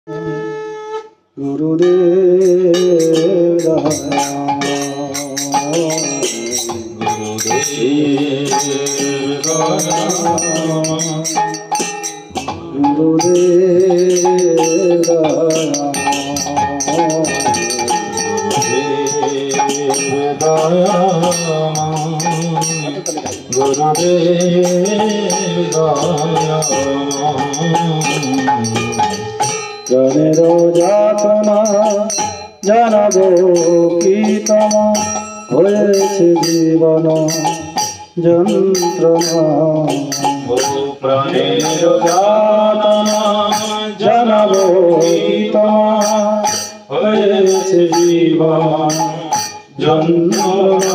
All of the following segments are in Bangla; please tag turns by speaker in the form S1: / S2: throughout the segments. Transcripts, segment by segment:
S1: गुरुदेव প্রাণের যাতনা জানাবো কি তোমা হয়েছে জীবন যন্ত্রণা।
S2: প্রাণের যাতনা
S1: জানাবো কি তোমা
S2: হয়েছে জীবন যন্ত্রণা।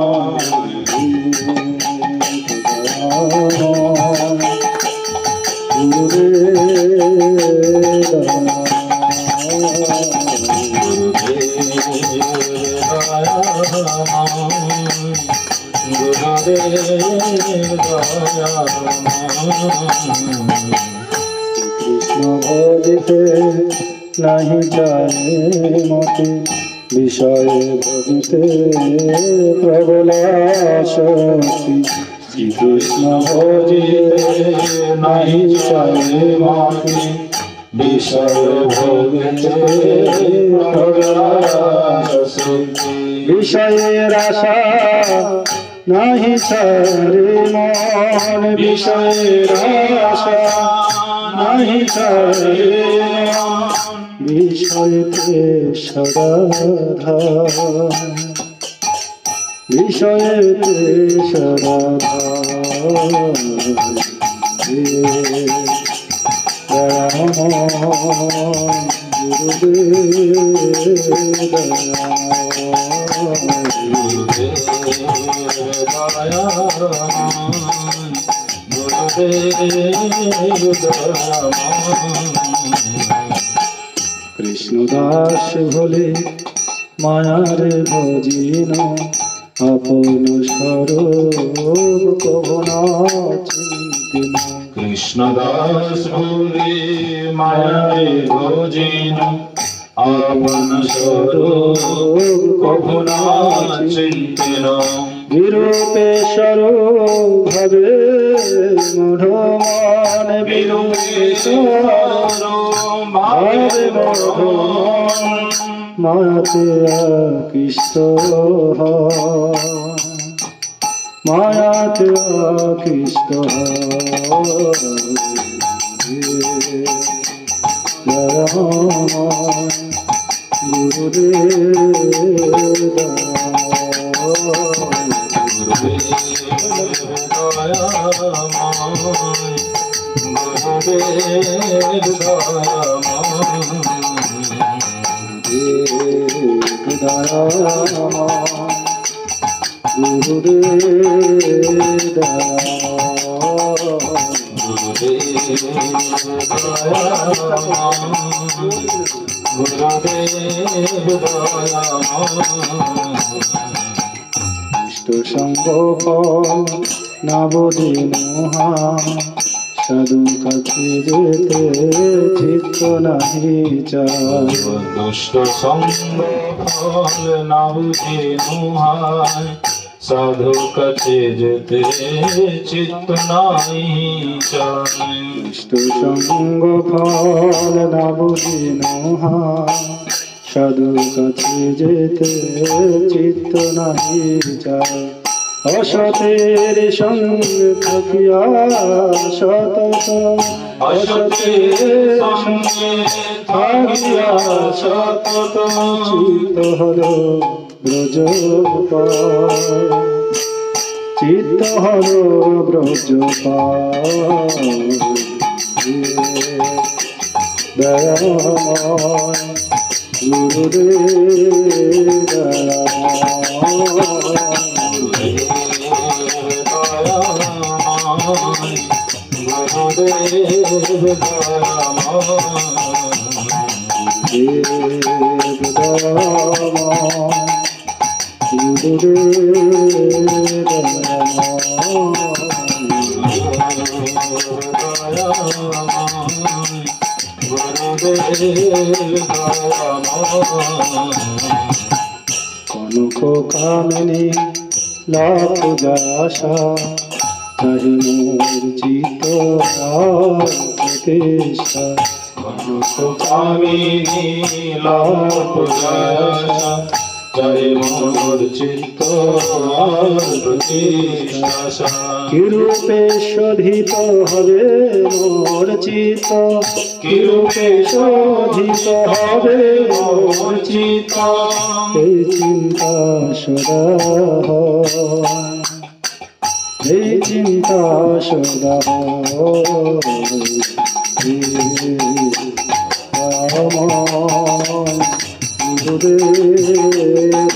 S1: কৃষ্ণ ভজিতে নাহি জানে মতে বিষয়ে ভজিতে প্রবল শক্তি।
S2: শ্রীকৃষ্ণ ভজিতে নাহি জানে মতে বিষয় ভোগেতে প্রবল শক্তি।
S1: বিষয়ের আশা নাহি ছাড়ে মন, বিষয়ের আশা নাহি ছাড়ে মন, বিষয়েতে সদাধার, বিষয়েতে সদাধার। কৃষ্ণদাস ভোলে মায়ারে ভজিন আপন স্বরূপ কবনা চিন্তিন।
S2: কৃষ্ণদাস ভুলি মায়ারে ভজিন আপন স্বরূপ কখনা চিন্তিন।
S1: বিরূপেশ্বর ভাবে মূঢ় মন, বিরূপেশ্বর ভাবে মূঢ় মন, মায়াতে আকৃষ্ট হয়, মায়াতে আকৃষ্ট হয়। গুরুদেব ইষ্ট সঙ্গ নবদিন সাধু কাছে যেতে চিত্ত নাহি চায়।
S2: দুষ্ট সঙ্গ ফল না বুঝে নুহায়, সাধু কাছে যেতে চিত্ত নাই চায়।
S1: ইষ্ট সঙ্গ ফল না বুঝি নহায়, সাধু কাছে যেতে চিত্ত নাহি চায়। অসতের সঙ্গে থাকিয়া সতত,
S2: অসতের সঙ্গে থাকিয়া সতত,
S1: চিত্ত হল ব্রজ পায়, চিত্ত হল ব্রজ পায়। দয়াময় গুরুদেব কনক কামিনী লাভ আশা চাহি মোর চিত প্রতিষ্ঠা
S2: কনক কামিনী লাভ আশা জয় মোর চিত্ত প্রতিষ্ঠা
S1: কিরূপে শোধিত হবে মোর চিত
S2: কিরূপে শোধিত হবে মোর চিত্ত
S1: এই চিন্তা সদা এই চিন্তা সদা গুরুদেব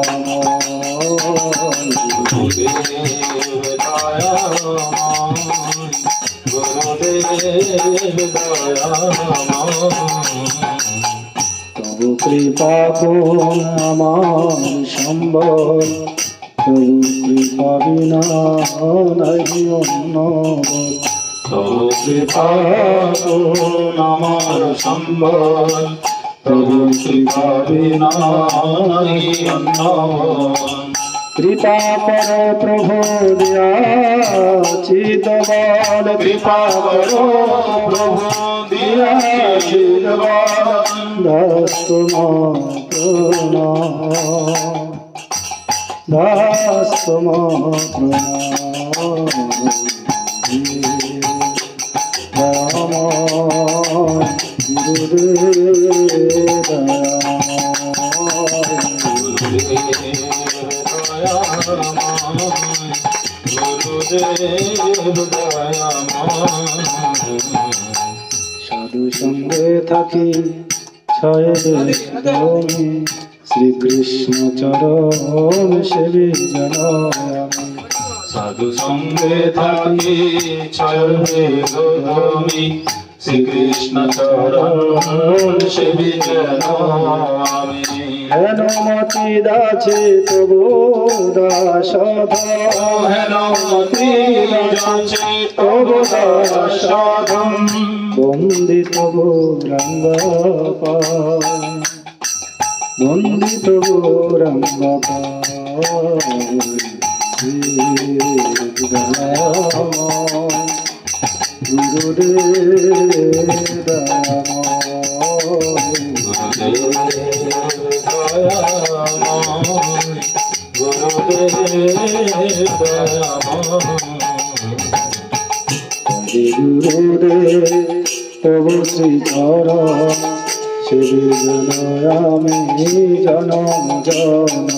S1: তব কৃপা কোন আমার সম্বল তবু কৃপা বিনা নাহি অন্য
S2: তবু কৃপা আমার সম্বল তবু কৃপা বিনা নাহি অন্য
S1: কৃপা কর প্রভু দিয়াচিত বল
S2: কৃপা করো প্রভু দিয়াছি
S1: দাস তোমার প্রণাম দাস তোমার প্রণাম রাম গুরুদেব সাধু সঙ্গে থাকি ছয় তুমি শ্রীকৃষ্ণ চরণ সেবী জন
S2: সাধু সঙ্গে থাকি ছয় তুমি শ্রীকৃষ্ণ চরণ সেবী জন আমি
S1: হেনমতি দাছে তবু দাসধন
S2: হেনমতি যাচে তব দাসধন
S1: বন্দি তবু রঙ্গ বন্দি তবু রঙ্গ গুরুদেব গুরুদেব তবু শ্রীধর সেবী আমি জনম জন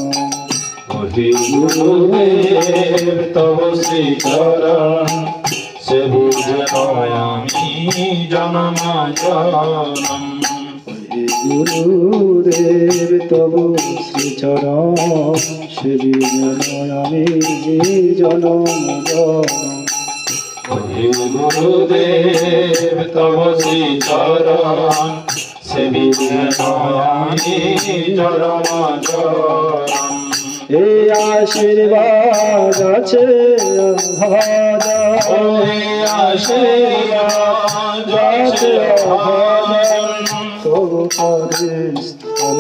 S2: গুরুদেব তব শ্রীচরণ সেবী আমি জনম জনম
S1: গুরুদেব তবু শ্রীচরণ সেবী আমি জনম জনম
S2: গুরুদেব তব শ্রীচরণ সেবী আমি জনম জনম
S1: এই আশীর্বাদ আছে ভাজা
S2: আশীর্বাদ আছে
S1: তবু পরে স্থান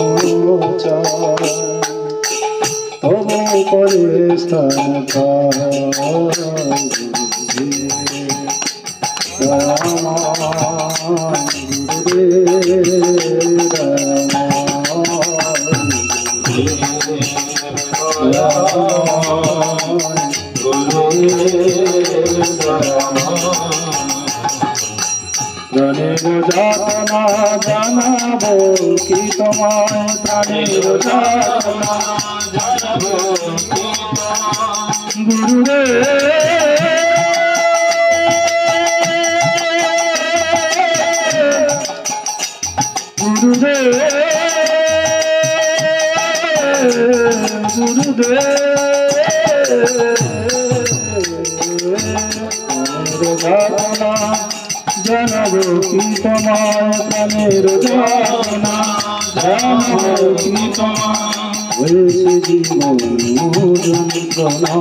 S1: তবু পরে স্থান প্রাণের যাতনা জানাবো কি তোমায় প্রাণের যাতনা গুরুদেব জানাবো কি তোমার প্রাণের যাতনা জানাবো কি তোমার হয়েছে জীবন যন্ত্রণা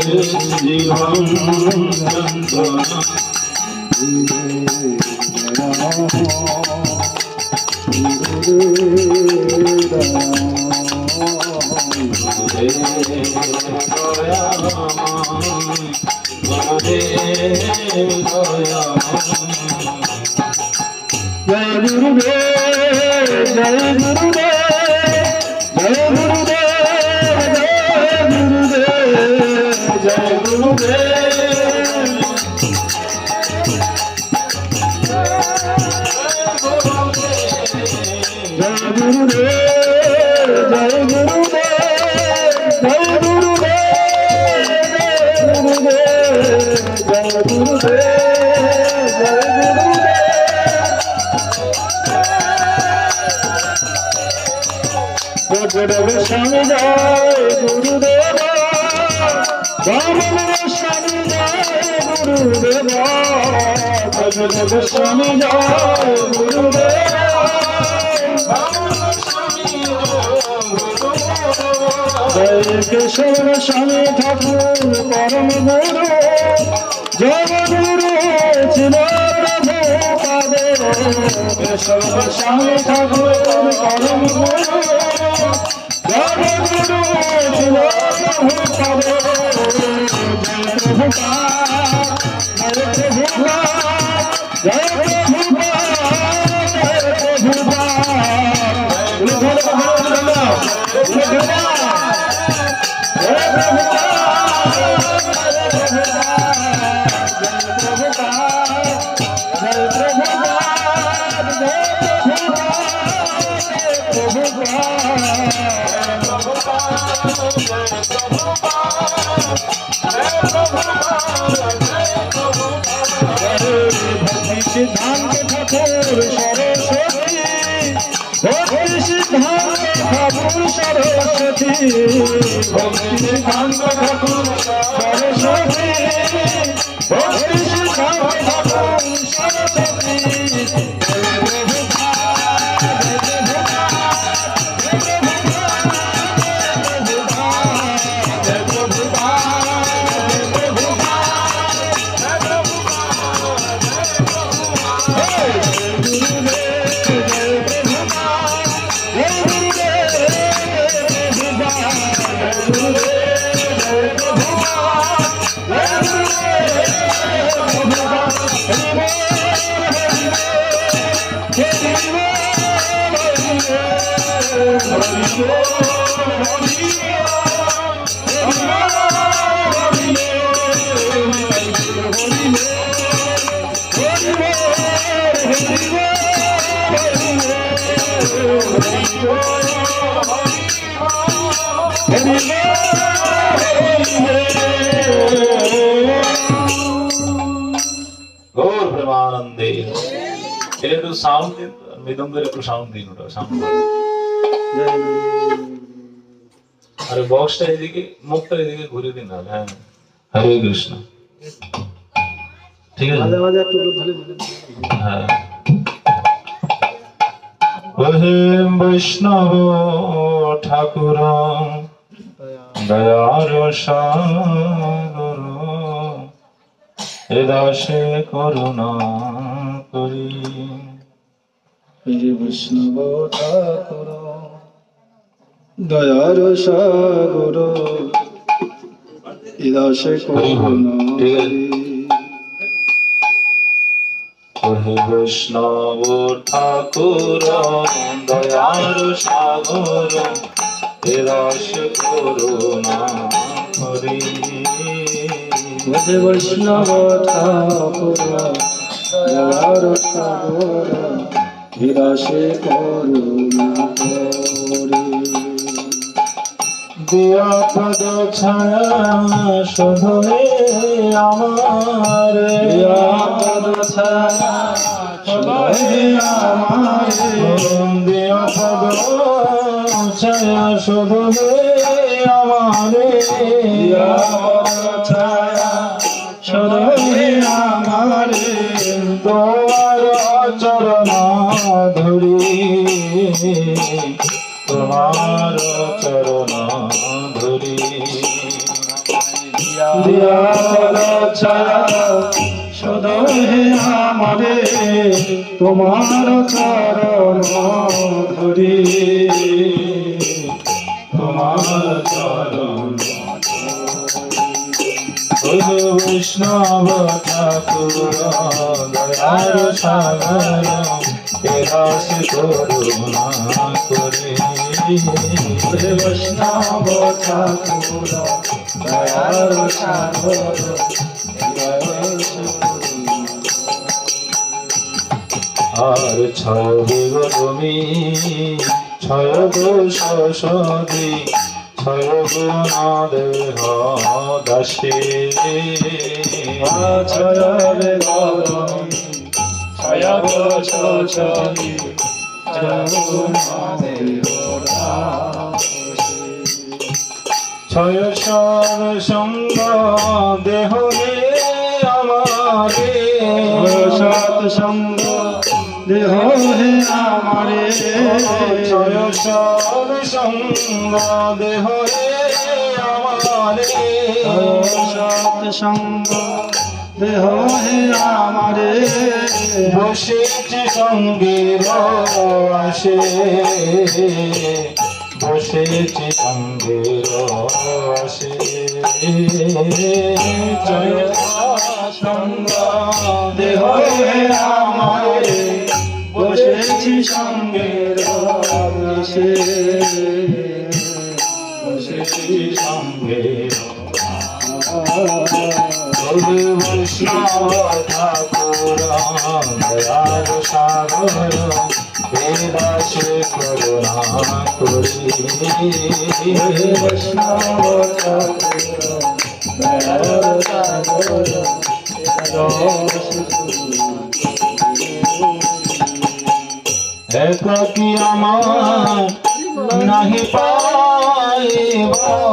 S2: জীবন
S1: কেশব স্বামী ঠাকুর পরম গুরু জগগুরু ছিল প্রভু পাদে কেশব স্বামী ঠাকুর পরম গুরু জগগুরু ছিল প্রভু পাদে জয় প্রভু সিদ্ধান্ত ঠাকুর সরস্বতী ভক্তি সিদ্ধান্ত ঠাকুর সরস্বতী ভক্তি সিদ্ধান্ত ঠাকুর সরস্বতী ভক্তি সিদ্ধান্ত ঠাকুর সরস্বতী
S2: গৌর প্রেমানন্দে এটা একটু সাউন্ড দিন মৃদঙ্গের একটু সাউন্ড দিন ওটা সাউন্ড আরে বক্সটা এদিকে মুখটা এদিকে ঘুরে দিন না হ্যাঁ হরে কৃষ্ণ ঠিক আছে হ্যাঁ বৈষ্ণব ঠাকুর দয়ার সাগর এ দাসে করুণা করি
S1: বৈষ্ণব ঠাকুর দয়ার সাগর ইদাসে করুণা
S2: বৈষ্ণব ঠাকুর দয়ার সাগর এ দাসে করুণা করি
S1: বৈষ্ণব ঠাকুর দয়ার সাগর ইদাসে করুণা করি
S2: দিয়া পদ ছায়া শোধে আমার দিয়া পদ ছায়া শোধে আমার দিয়া পদ ছায়া শোধে আমার দিয়া পদ ছায়া শোধে আমার তোমার চরণ ধরি তোমার চরণ ধরি দিয়া পদ ছায়া
S1: শুধু হে আমারে তোমার চরণ ধরি,
S2: তোমার চরণ বৈষ্ণব ঠাকুর দয়ার সাগর রাস করুণা করে।
S1: বৈষ্ণব ঠাকুর দয়ার সাগর
S2: আর ছয় বিগমি ছয় দোষ সদি ছয় গুণ দেহ দাসে।
S1: ছয় বেগমি ছয় দোষ সদি
S2: ছয় সব সঙ্গ দেহ রে আমারে।
S1: সৎসঙ্গ দেহ হে আমারে,
S2: ছয় সব সঙ্গ দেহ রে আমারে।
S1: সৎসঙ্গ দেহ হে আমারে,
S2: বসেছি সঙ্গের আসে, বসেছি সঙ্গের আসে।
S1: জয় সঙ্গ দেহ হে আমারে, বসেছি সঙ্গের আসে,
S2: বসেছি সঙ্গের বৈষ্ণব ঠাকুর দয়ার সাগর দাস করুণা করি।
S1: বৈষ্ণব ঠাকুর দয়ার সাগর
S2: একাকি আমার নাহি পাইব,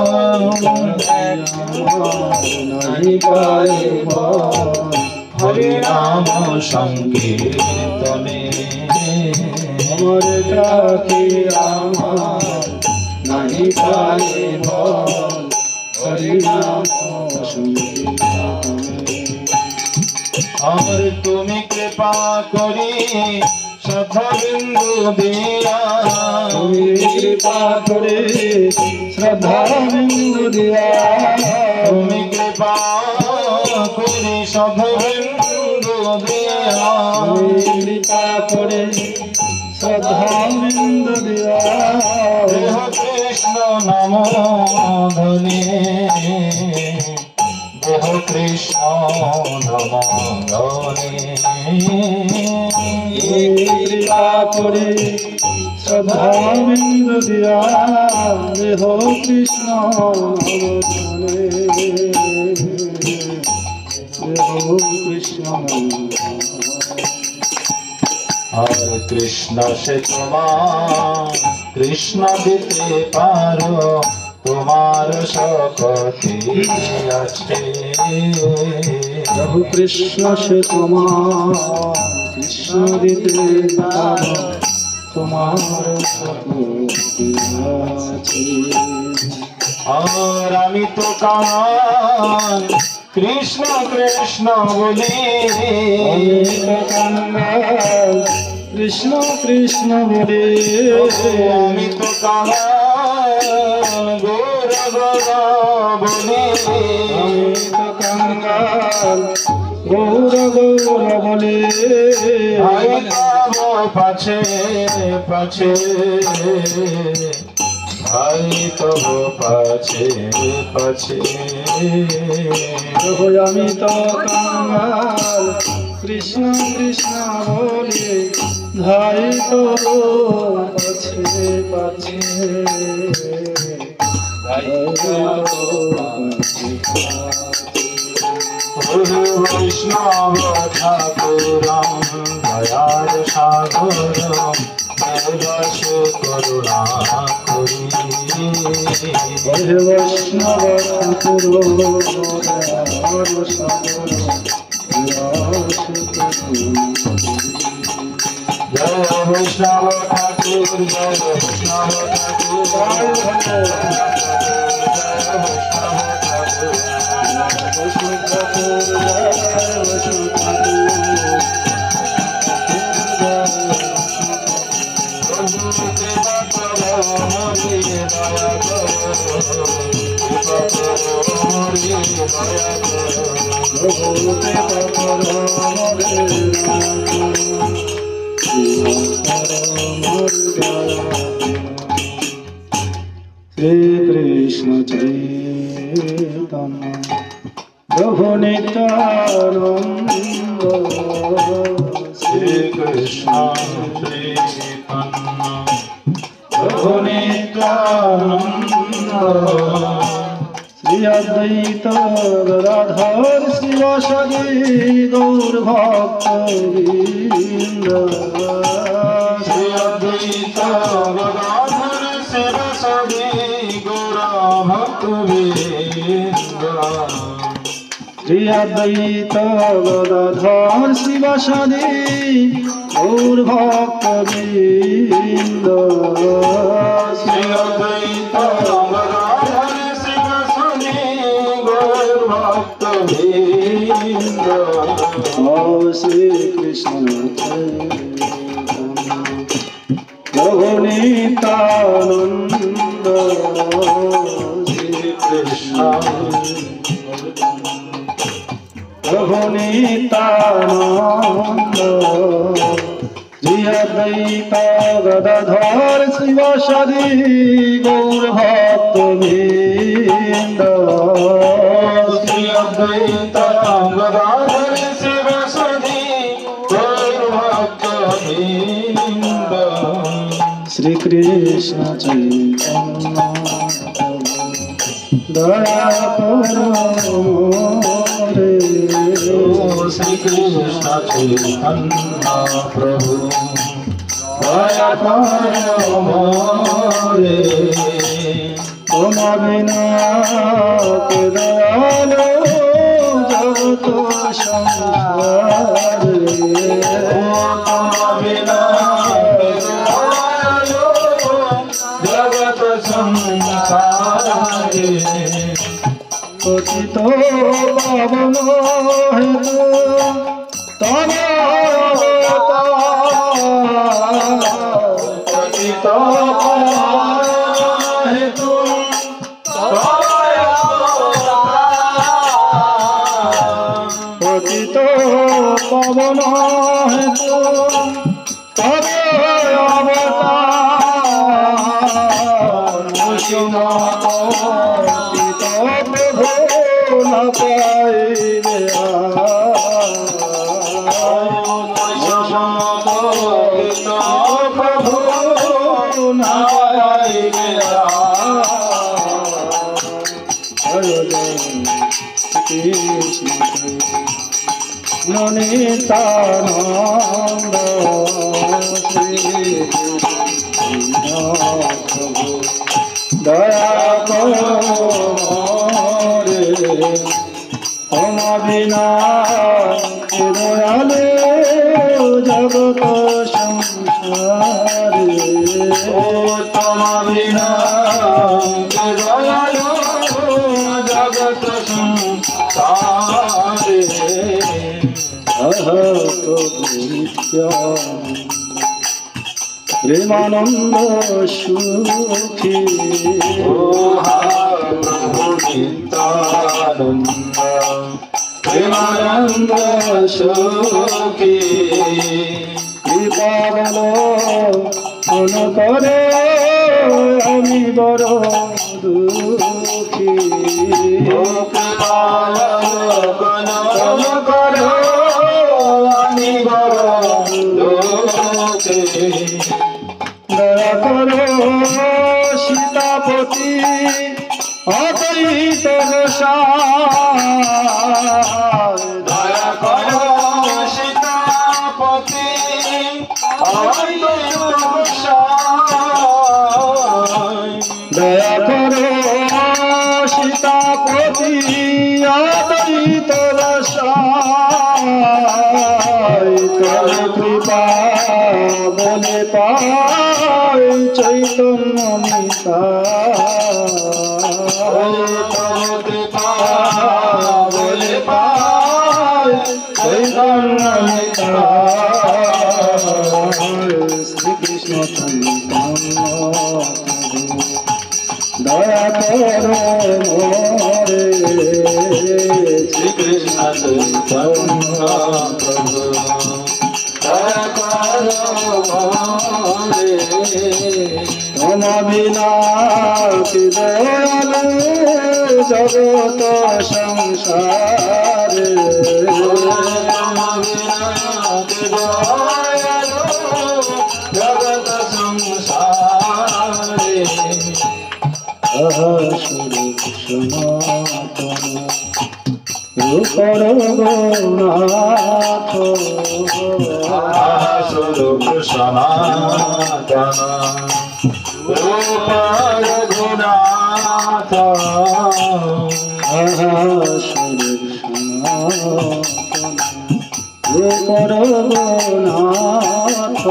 S1: নাহি পাইব
S2: হরি নাম সংকীর্তনে।
S1: আমার কাকি আমার নাহি পাইব হরি নাম সংকীর্তনে।
S2: আর তুমি কৃপা করি শ্রদ্ধা বিন্দু দিয়া,
S1: তুমি কৃপা করে শ্রদ্ধা বিন্দু দিয়া,
S2: তুমি কৃপা করি শ্রদ্ধা বিন্দু দিয়া।
S1: তুমি কৃপা করে শ্রদ্ধা বিন্দু দিয়া,
S2: দেহ কৃষ্ণ নাম ধনে, দেহ কৃষ্ণ নাম ধনে।
S1: কৃপা করে শ্রদ্ধা বিন্দু দিয়া, দেহ কৃষ্ণ নামে, দেহ কৃষ্ণ
S2: আর কৃষ্ণ সে তোমার কৃষ্ণ দিতে পারো, তোমার শক্তি আছে।
S1: প্রভু কৃষ্ণ সে তোমার কৃষ্ণ দিতে পারো, তোমার শক্তি আছে।
S2: আর আমি তো কান কৃষ্ণ কৃষ্ণ বলি,
S1: কৃষ্ণ কৃষ্ণ বলে,
S2: আমি তো কান গৌর গৌর বলি।
S1: আমি তো কাঙ্গাল গৌর গৌর বলে,
S2: ভাই কাব পাছে পাছে, ভাই তব পাছে পাছে।
S1: আমি তো কাঙ্গাল কৃষ্ণ কৃষ্ণ বলে, ধাই তো পাছে পাছে, ধাই তো পাছে পাছে।
S2: বৈষ্ণব ঠাকুর দয়ার সাগর দাস করুণা করি।
S1: বৈষ্ণব ঠাকুর দয়ার সাগর
S2: জয় বৈষ্ণব ঠাকুর, জয় বৈষ্ণব ঠাকুর, জয় বৈষ্ণব ঠাকুর।
S1: श्री कृष्ण चैतन्य प्रभु नित्यानंद
S2: श्री कृष्ण चैतन्य प्रभु नित्यानंद
S1: श्री अद्वैत गदाधर शिवासादि गौर भक्तवृंद
S2: श्री अद्वैत गदाधर शिवासादि गौर भक्तवृंद
S1: श्री अद्वैत गदाधर शिवासादि गौर भक्तवृंद
S2: श्री अद्वैत गदाधर शिवासादि गौर भक्तवृंद
S1: श्री कृष्ण चैतन्य प्रभु नित्यानंद
S2: श्री कृष्ण
S1: प्रभु नित्यानंद श्री अद्वैत गदाधर शिवासादि गौर भक्तवृंद
S2: श्री अद्वैत गदाधर शिवासादि गौर भक्तवृंद
S1: श्री कृष्ण चैतन्य दया करो रे
S2: श्री कृष्ण चैतन्य प्रभु दया करो मोरे
S1: तुम बिना के दयालो जगत संसार
S2: बिना जगत संसारे
S1: पतित पावन हेतु तव
S2: पतित पावन हेतु
S1: पतित पावन हेतु तव अवतार पतित प्रभु न पाइबे
S2: प्रभु न पाइबे
S1: कृष्ण नित्यानंद श्री प्रभु दया करो रे हम बिना दयालु जगत संसार
S2: तम बिना दयालु जगत संसारे
S1: प्रभु नित्यानंद प्रेमानंद सुखी
S2: प्रभु नित्यानंद प्रेमानंद सुखी
S1: कृपा बलो मन करे আমি বড় দুঃখী দয়া করো সীতাপতি অদ্বৈত গোসাই
S2: দয়া করো সীতাপতি অদ্বৈত গোসাই
S1: দয়া করো সীতাপতি অদ্বৈত গোসাই তোর কৃপা বলে পাই চৈতন্য নিতাই শ্রীকৃষ্ণ চৈতন্য দয়া করো মোরে
S2: শ্রীকৃষ্ণ চৈতন্য প্রভু দয়া করো মোরে
S1: তম বিনা কি দয়ালু জগত সংসারে
S2: জগত সংসারে
S1: স্বরূপ সনাতন রূপর গৌনাথ
S2: স্বরূপ সনাতন রূপর গুণাথ
S1: স্বরূপ সনাতন রূপর গৌনাথ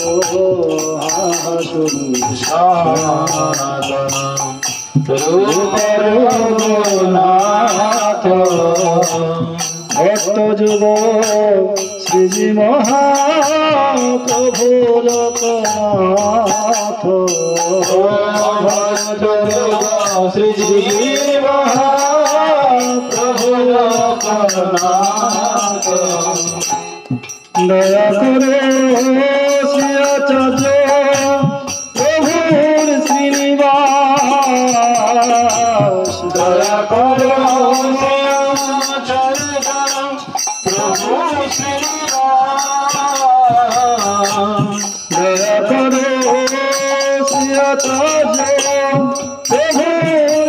S1: স্বরূপ
S2: সনাতন রূপর গুণাথ
S1: ভক্ত যুগ শ্রীজি মহাপ্রভু লোকনাথ
S2: শ্রী মহাপ্রভু লোকনাথ
S1: দয়া করে শ্রী আচার্য প্রভুর শ্রীনিবাস
S2: দয়া করো প্রভু শ্রীরাম
S1: দয়া করো শ্রী আচার্য প্রভুর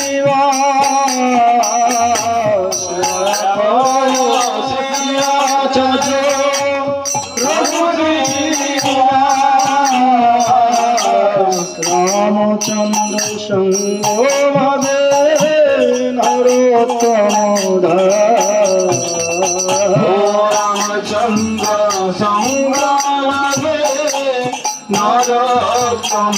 S1: শ্রীনিবাস
S2: আচার্য প্রভু
S1: রামচন্দ্র সঙ্গ ভাবে নরোত্তম
S2: রামচন্দ্র সংগ্রামে নরোত্তম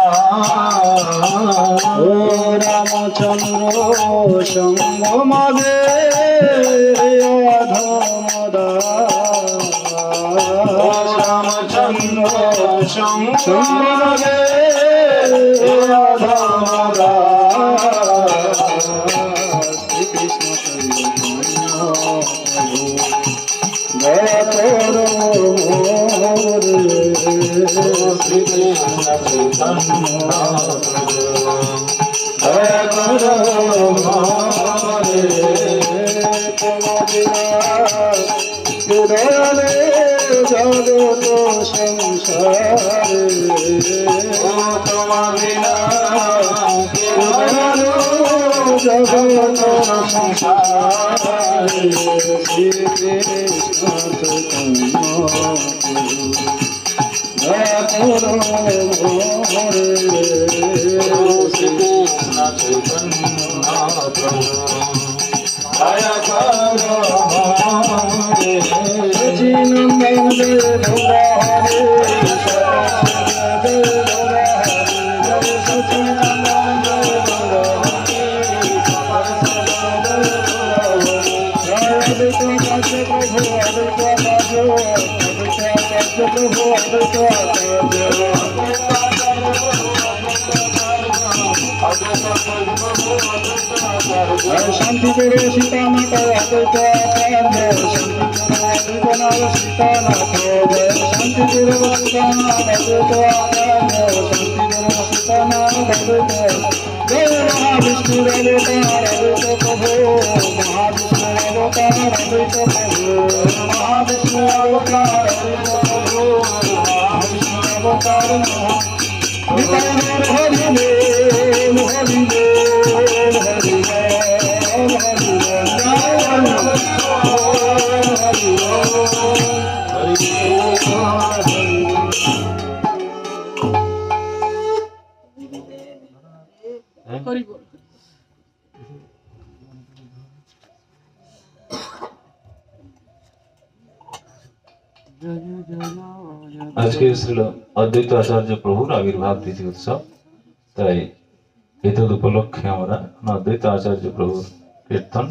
S1: ও রামচন্দ্র সঙ্গ ভাবে অধমদা
S2: রামচন্দ্র
S1: সঙ্গে শ্রীকৃষ্ণ চৈতন্য দয়া করো মোরে
S2: শ্রীকৃষ্ণ চৈতন্য দয়া করো মোরে
S1: দয়ালে জগত সংসারে
S2: তোমার বিনা
S1: জগত সংসারে শ্রীকৃষ্ণ চৈতন্য দয়া করো মোরে
S2: শ্রীকৃষ্ণ চৈতন্য প্রভু দয়া করো মোরে
S1: নন্দন দেব হরে শান্তি করে সীতানাথ অদ্বৈত শান্তি করে সীতানাথ শান্তি করে সীতানাথ অদ্বৈত শান্তি করে সীতানাথ অদ্বৈত জয় মহাবিষ্ণুর অবতার অদ্বৈত প্রভু মহাবিষ্ণুর অবতার অদ্বৈত প্রভু মহাবিষ্ণুর অবতার অদ্বৈত প্রভু মহাবিষ্ণুর অবতার নিতাই হরি বল হরি বল হরি
S2: আজকে ছিল অদ্বৈত আচার্য প্রভুর আবির্ভাব তিথি উৎসব, তাই এতদ উপলক্ষে আমরা অদ্বৈত আচার্য প্রভুর কীর্তন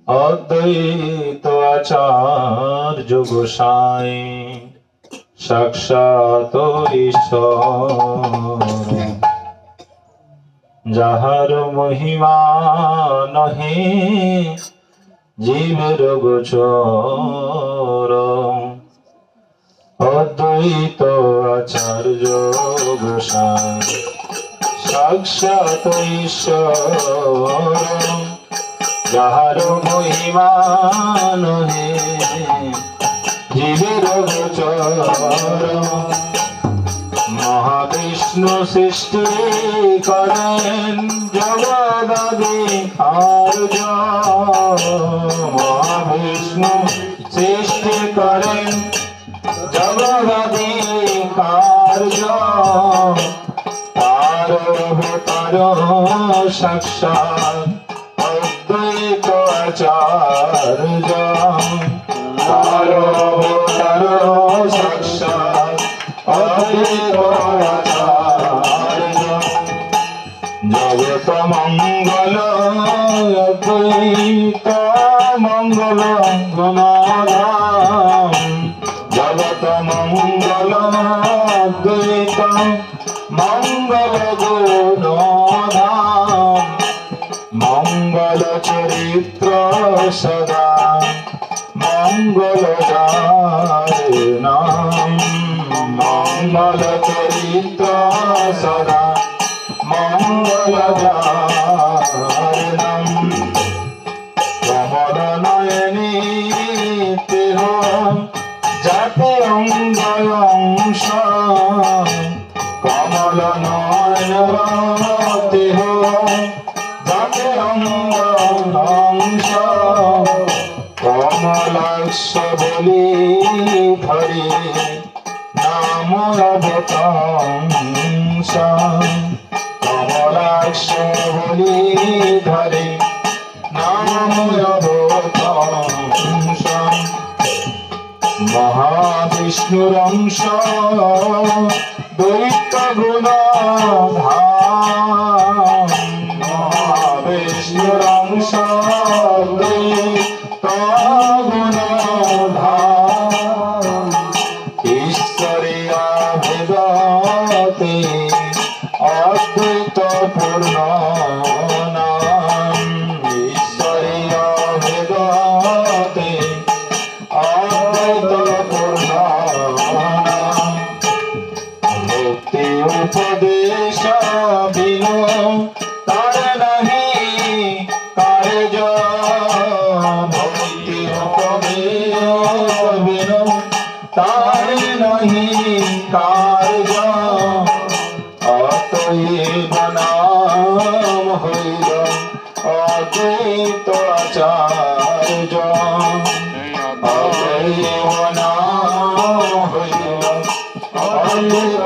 S2: অদ্বৈত আচার্য গোসাই সাক্ষাৎ ঈশ্বর, যাহার মহিমা নহে জীবের গোচর। অদ্বৈত আচার্য গোসাই সাক্ষাৎ ঈশ্বর, যাহার মহিমা নহে জীবের গোচর। মহাবিষ্ণু সৃষ্টি করেন জগদাদি কার্য, মহাবিষ্ণু সৃষ্টি করেন জগদাদি কার্য। তার অবতার সাক্ষাৎ অদ্বৈত আচার্য, তার অবতার সাক্ষাৎ অদ্বৈত আচার্য। জগত মঙ্গল অদ্বৈত মঙ্গল গুণধাম, জগত মঙ্গল অদ্বৈত মঙ্গল গুণধাম। মঙ্গল চরিত্র সদা মঙ্গল নাম, মঙ্গল চরিত্র সদা মঙ্গল নাম। কমল নয়নী তেহ জাতি অঙ্গ অংশ, কমল নয়ন তেহ জাতি অঙ্গ অংশ। কমলাক্ষ বলি ধরি নাম অবতংস, কমলাক্ষ বলি ধরি নাম অবতংস। মহাবিষ্ণুর অংশ দৈত্য গুণ ধাম, মহাবিষ্ণুর অংশ দৈত্য গুণ ধাম। ঈশ্বরীয় ভেদতে অদ্বৈত পূর্ণ নাম, ঈশ্বরীয় ভেদতে অদ্বৈত পূর্ণ নাম। ভক্তি উপদেশ বিনো তার নাহি কার্য, ভক্তি উপদেশ বিনো তার নাহি কার্য। অতএব নাম হইল অদ্বৈত আচার্য, অতএব নাম হইল অদ্বৈত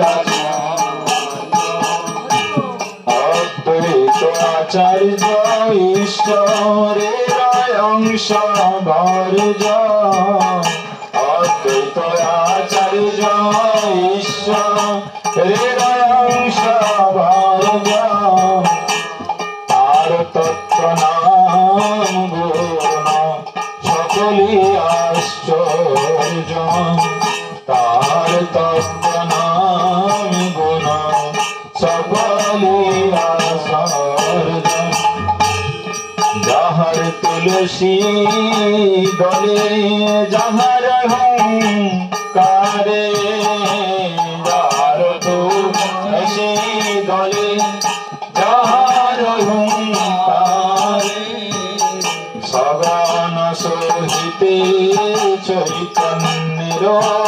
S2: অদ্বৈত আচার্য ঈশ্বরের অংশ বর্জ, অদ্বৈত আচার্য ঈশ্বরের অংশ বর্জ। তার তত্ত্ব নাম গুণ সকলি আশ্চর্য, তার তত্ত্ব নাম গুণ সকলি আশ্চর্য। যাহার তুলসী দলে যাহার হুঙ্কারে, যাহার তুলসী দলে যাহার হুঙ্কারে। সগন সহিতে চৈতন্যের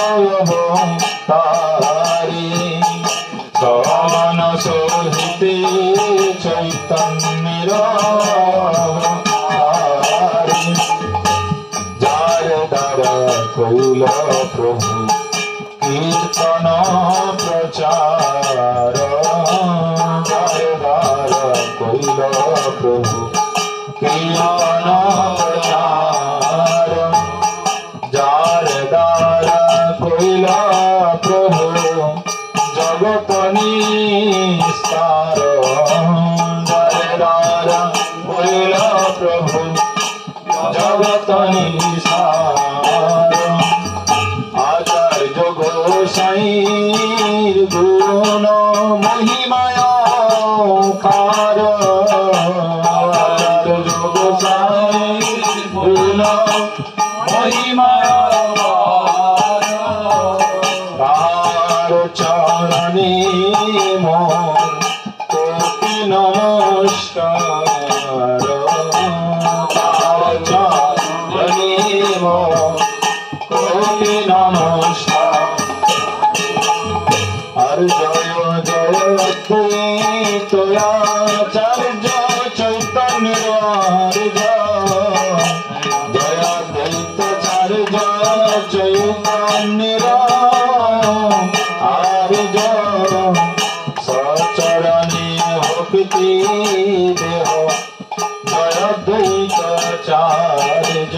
S2: অবতারে, সগন সহিতে চৈতন্যের অবতারে। যার দ্বারা কইল প্রভু কীর্তন প্রচার, যার দ্বারা কইল প্রভু কীর্তন প্রচার। যার দ্বারা কইল প্রভু জগত নিস্তার, যার দ্বারা কইল প্রভু
S3: তার চরণে মোর কোটি নমস্কার, তার চরণে মোর কোটি নমস্কার। আর জয় জয় অদ্বৈত আচার্য চৈতন্য, আর জয় অদ্বৈত আচার্য চৈতন্য, আর সচরণে ভক্তি দেহ জয় অদ্বৈত আচার্য,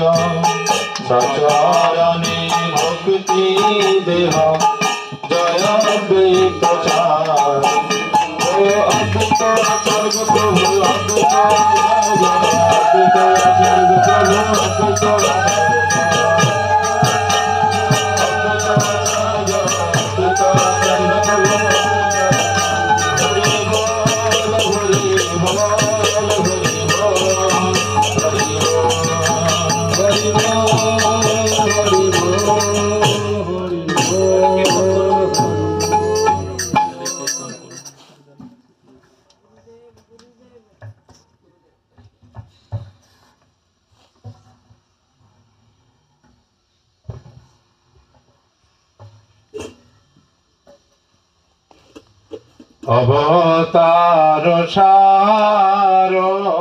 S3: সচরণে ভক্তি দেহ জয় অদ্বৈত আচার্য। ও অদ্বৈত আচার্য প্রভু, অদ্বৈত আচার্য, অদ্বৈত আচার্য প্রভু, অদ্বৈত অবতার সার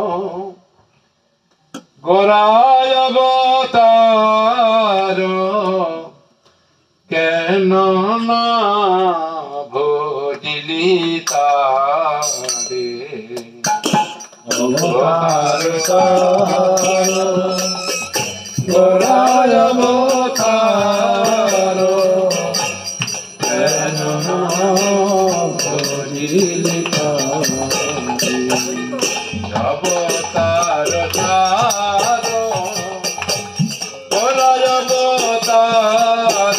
S3: গোরায় অবতার, কেন না ভজিলি তারে। অবতার সার গোরায় অবতার, কেন না ভজিলি তারে। অবতার সার গোরায় অবতার,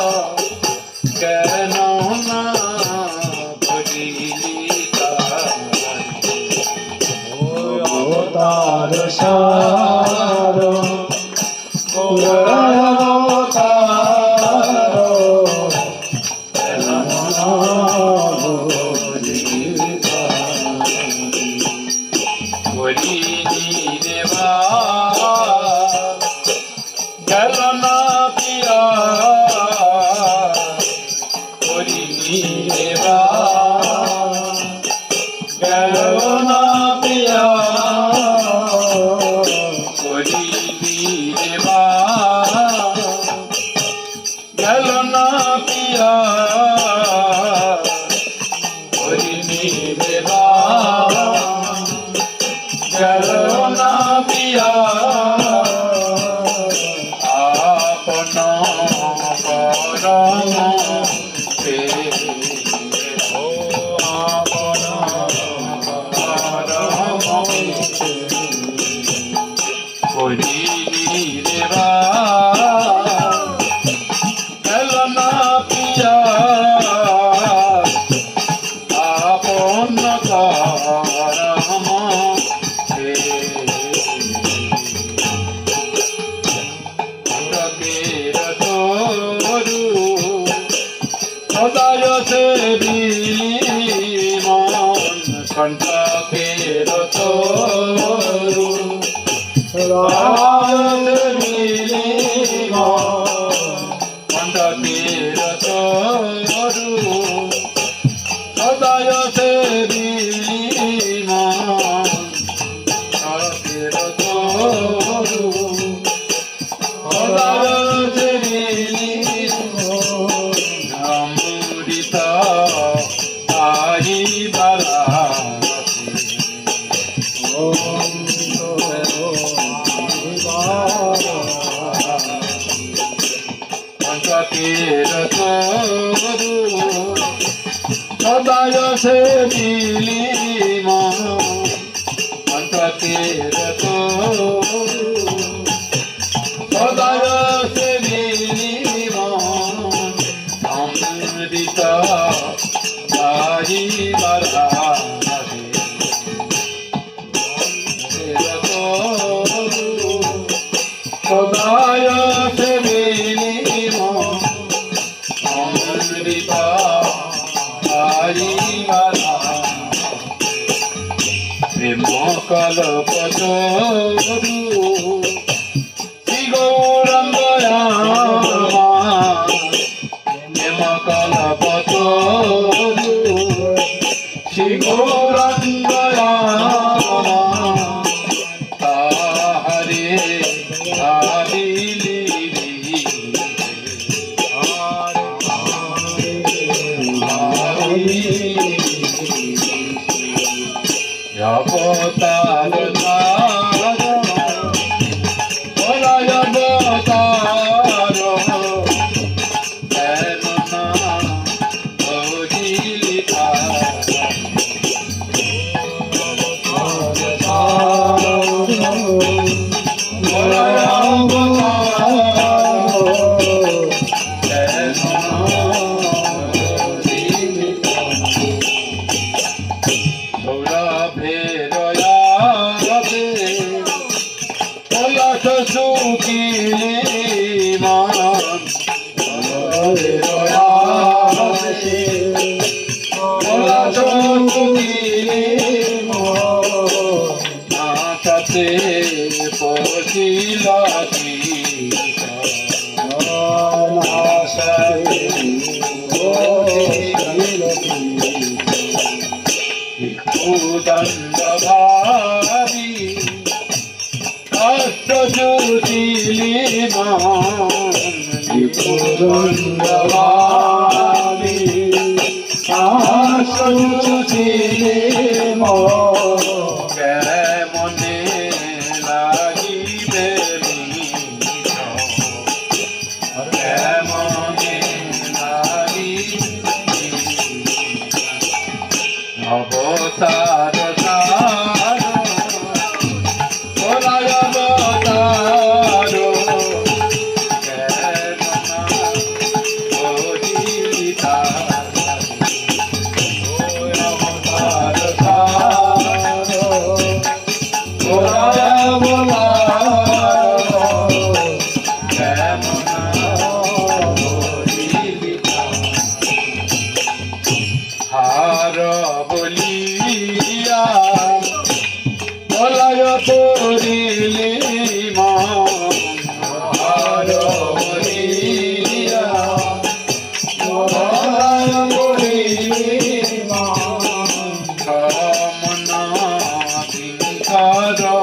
S3: কেন না ভজিলি তারে। অবতার সার গোরায় অবতার, কেন না ভজিলি তারে। ভজিলি দেবা গেল না পিয়া, ভজিলি দেবা গেল না পিয়া, ভজিলি দেবা গেল না পিয়া, ভজিলি দেবা গেল না পিয়া। আপন করম পে, ও আপন করম পে, ভজিলি দেবা গেল না পিয়া। আপন করম পে, কণ্ঠকের তরু সদায় সেবি মন, কণ্ঠকের তরু সদায় সেবি মন, কণ্ঠকের তরু সদায় সেবি মন, কণ্ঠকের তরু সদায় সেবি অমৃত আহি বারাসি। কণ্ঠকের তরু সদায় সেবি মন, কণ্ঠকের তরু সদায় সেবি মন, অমৃত আহি বারাসি। সদায় অবতার বলাই অবতার কেন না বুঝিলি বলাই অবতার কেন সুখিলি মান সুখিলি নাচাতে পশিলাতি দণ্ড ভাবি অষ্টজুতিলি দণ্ডভাবি অষ্টজুতিলি কেমনে লাগিবে কেমনে লাগিবে অবতার হার বলিয়া বলয় করিলি হার বলিয়া বলয় করিলি কামনা কিঙ্কর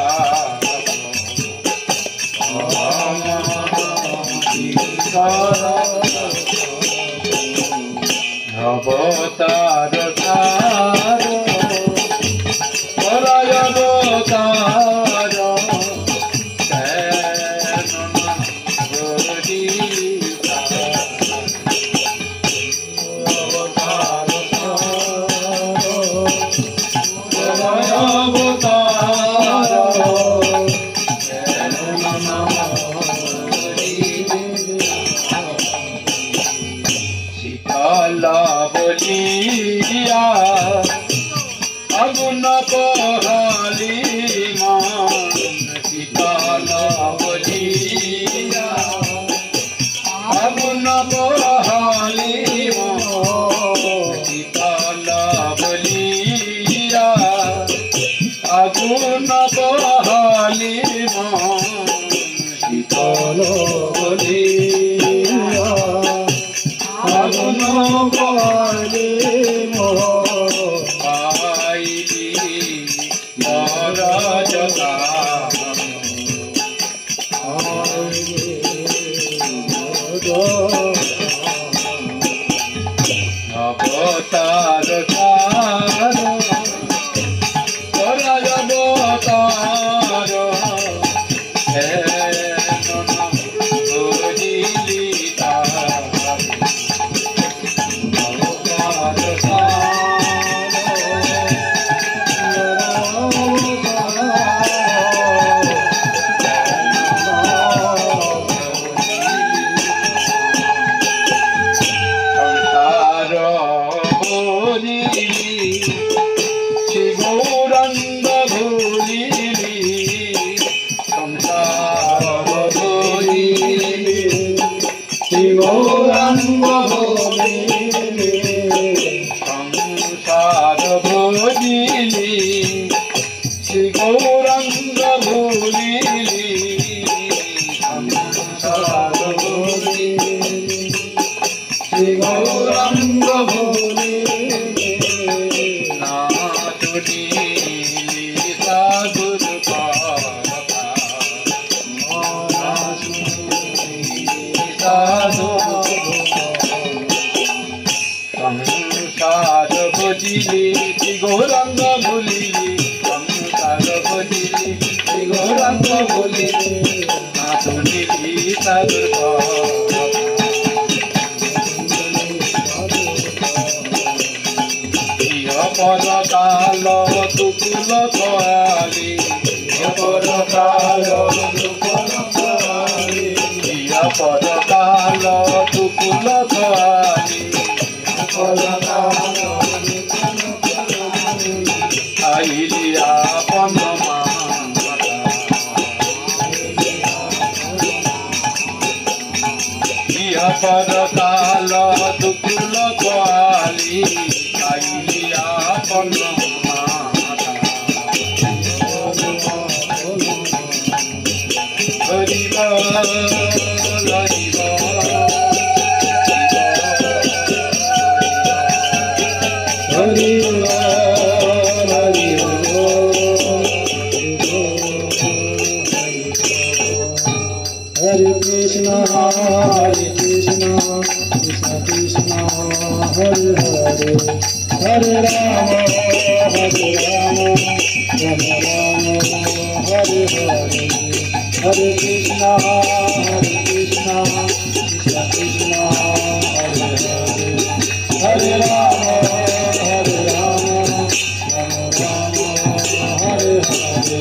S3: অবতার বলাই অবতার কেন না বুঝিলি বলাই অবতার কেন না শীতলা বলিয়া আগুন পহালি মান শীতলা বলিয়া আগুন পহালি শীতলা বলিয়া আগুন পহালি শীতল বলিয়া আগুন পহালি অবতার বলাই অবতার বুঝিলি গৌরাঙ্গ ভুলিলি সংসার ভুলিলি গৌরাঙ্গ ভুলিলি সংসার ভুলিলি গৌরাঙ্গ ভুলিলি সংসার ভুলিলি গৌরাঙ্গ ভুলিলি সংসার বুঝিলি গৌরাঙ্গ ভুলিলি পরকাল দুকুল খয়ালি পরকাল দুকুল খয়ালি পরকাল দুকুল খয়ালি পরকাল আইলিয়া পন্নমা পরকাল দুকুল খয়ালি আইলিয়া পন্নমা হরি বল হরি বল হরি বল হরি বল
S1: Hare Krishna, Hare Krishna, Krishna Krishna, Hare Hare, Hare Rama, Hare Rama, Rama Rama, Hare Hare, Hare Krishna, Hare Krishna, Krishna Krishna, Hare Hare, Hare Rama, Hare Rama, Rama Rama, Hare Hare.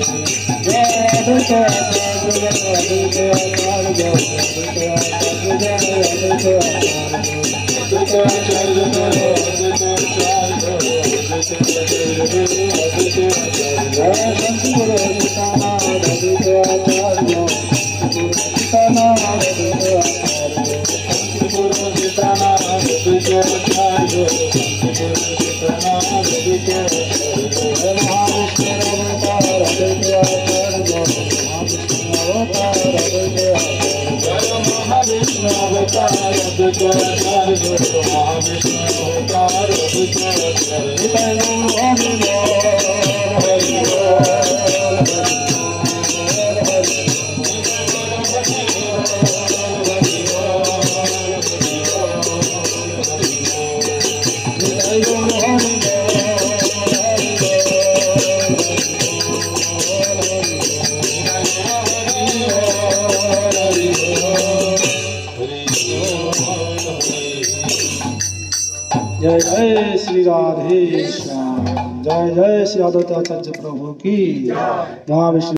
S1: जय जय श्री राधे श्याम, जय जय श्री आदित्याचार्य प्रभु की। महाविष्णु।